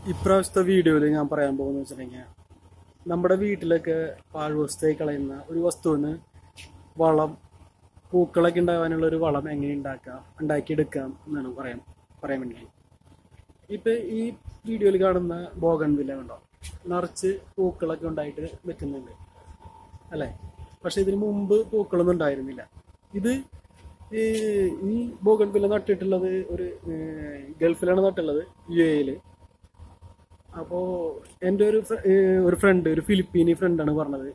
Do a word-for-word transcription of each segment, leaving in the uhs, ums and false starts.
ഇപ്രാവശ്യത്തെ വീഡിയോയിൽ ഞാൻ പറയാൻ പോകുന്നത് വെച്ചിട്ടുണ്ടെങ്കിൽ നമ്മുടെ വീട്ടിലൊക്കെ പാഴ്വസ്തുവായി കളയുന്ന ഒരു വസ്തുവിന് വളം പൂക്കളൊക്കെ ഉണ്ടാകാനുള്ള ഒരു വളം എങ്ങനെ ഉണ്ടാക്കാം ഉണ്ടാക്കിയെടുക്കാം എന്നാണ് പറയാൻ പറയാൻ വേണ്ടി. ഇപ്പം ഈ വീഡിയോയിൽ കാണുന്ന ബോഗൺവില്ല കണ്ടോ, നിറച്ച് പൂക്കളൊക്കെ ഉണ്ടായിട്ട് വെക്കുന്നുണ്ട് അല്ലേ? പക്ഷെ ഇതിന് മുമ്പ് പൂക്കളൊന്നും ഉണ്ടായിരുന്നില്ല. ഇത് ഈ ബോഗൺവില്ല നട്ടിട്ടുള്ളത് ഒരു ഗൾഫിലാണ് നട്ടുള്ളത്, യു എയിൽ. അപ്പോൾ എൻ്റെ ഒരു ഒരു ഫ്രണ്ട്, ഒരു ഫിലിപ്പീനി ഫ്രണ്ടാണ് പറഞ്ഞത്,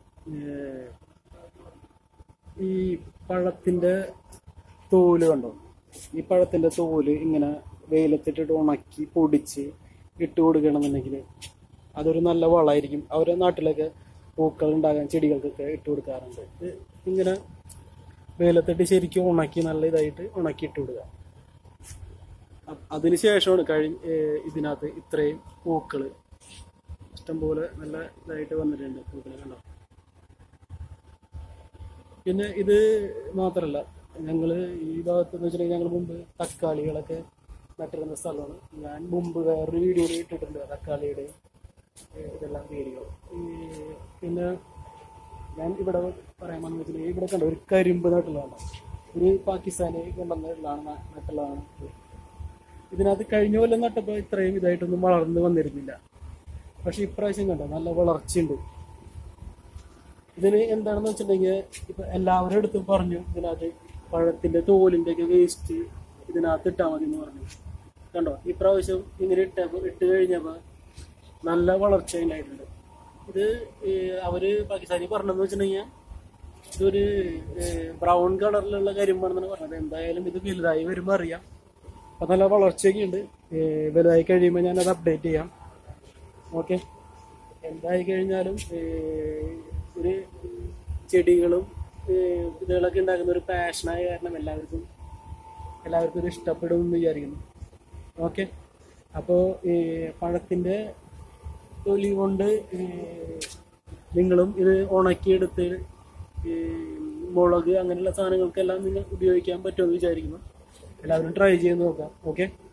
ഈ പഴത്തിൻ്റെ തോല് കണ്ടോ, ഈ പഴത്തിൻ്റെ തോല് ഇങ്ങനെ വെയിലത്തിട്ടിട്ട് ഉണക്കി പൊടിച്ച് ഇട്ട് കൊടുക്കണമെന്നുണ്ടെങ്കിൽ അതൊരു നല്ല വളമായിരിക്കും. അവരുടെ നാട്ടിലൊക്കെ പൂക്കൾ ഉണ്ടാകാൻ ചെടികൾക്കൊക്കെ ഇട്ട് കൊടുക്കാറുണ്ട്. ഇങ്ങനെ വെയിലത്തിട്ട് ശരിക്കും ഉണക്കി നല്ല ഇതായിട്ട് ഉണക്കി ഇട്ട് കൊടുക്കുക. അതിന് ശേഷമാണ് കഴിഞ്ഞ ഇതിനകത്ത് ഇത്രയും പൂക്കൾ ഇഷ്ടംപോലെ നല്ല ഇതായിട്ട് വന്നിട്ടുണ്ട് പൂക്കൾ കണ്ടോ. പിന്നെ ഇത് മാത്രമല്ല, ഞങ്ങൾ ഈ ഭാഗത്ത് എന്ന് വെച്ചിട്ടുണ്ടെങ്കിൽ ഞങ്ങൾ മുമ്പ് തക്കാളികളൊക്കെ നട്ടിരുന്ന സ്ഥലമാണ്. ഞാൻ മുമ്പ് വേറൊരു വീഡിയോയിൽ ഇട്ടിട്ടുണ്ട് തക്കാളിയുടെ ഇതെല്ലാം വീഡിയോ. പിന്നെ ഞാൻ ഇവിടെ പറയാൻ വന്നു വെച്ചിട്ടുണ്ടെങ്കിൽ ഇവിടെ കണ്ടോ ഒരു കരിമ്പ് നട്ടുള്ളതാണ്, ഒരു പാകിസ്ഥാനി കൊണ്ടുവന്നിട്ടുള്ളതാണ് നട്ടുള്ളതാണ്. ഇതിനകത്ത് കഴിഞ്ഞ കൊല്ലം നട്ടപ്പോൾ ഇത്രയും ഇതായിട്ടൊന്നും വളർന്ന് വന്നിരുന്നില്ല. പക്ഷെ ഇപ്രാവശ്യം കണ്ടോ നല്ല വളർച്ചയുണ്ട്. ഇതിന് എന്താണെന്ന് വെച്ചിട്ടുണ്ടെങ്കിൽ ഇപ്പം എല്ലാവരും എടുത്ത് പറഞ്ഞു ഇതിനകത്ത് പഴത്തിൻ്റെ തോലിൻ്റെ ഒക്കെ വേസ്റ്റ് ഇതിനകത്ത് ഇട്ടാൽ മതി എന്ന് പറഞ്ഞു. കണ്ടോ ഇപ്രാവശ്യം ഇങ്ങനെ ഇട്ടപ്പോൾ ഇട്ട് കഴിഞ്ഞപ്പോൾ നല്ല വളർച്ച ഉണ്ടായിട്ടുണ്ട്. ഇത് അവർ പാകിസ്ഥാനി പറഞ്ഞതെന്ന് വെച്ചിട്ടുണ്ടെങ്കിൽ ഇതൊരു ബ്രൗൺ കളറിലുള്ള കരിമ്പാണെന്നാണ് പറഞ്ഞത്. എന്തായാലും ഇത് വലുതായി വരുമ്പോൾ അറിയാം. അപ്പം നല്ല വളർച്ചയൊക്കെ ഉണ്ട്. വലുതായി കഴിയുമ്പോൾ ഞാനത് അപ്ഡേറ്റ് ചെയ്യാം. ഓക്കെ, എന്തായി കഴിഞ്ഞാലും ഒരു ചെടികളും ഇതുകളൊക്കെ ഉണ്ടാക്കുന്ന ഒരു പാഷനായ കാരണം എല്ലാവർക്കും എല്ലാവർക്കും ഇത് ഇഷ്ടപ്പെടും എന്ന് വിചാരിക്കുന്നു. ഓക്കെ, അപ്പോൾ ഈ പഴത്തിൻ്റെ തൊലി കൊണ്ട് നിങ്ങളും ഇത് ഉണക്കിയെടുത്ത് മുളക് അങ്ങനെയുള്ള സാധനങ്ങൾക്കെല്ലാം നിങ്ങൾ ഉപയോഗിക്കാൻ പറ്റുമെന്ന് വിചാരിക്കുന്നു. എല്ലാവരും ട്രൈ ചെയ്ത് നോക്കാം. ഓക്കെ.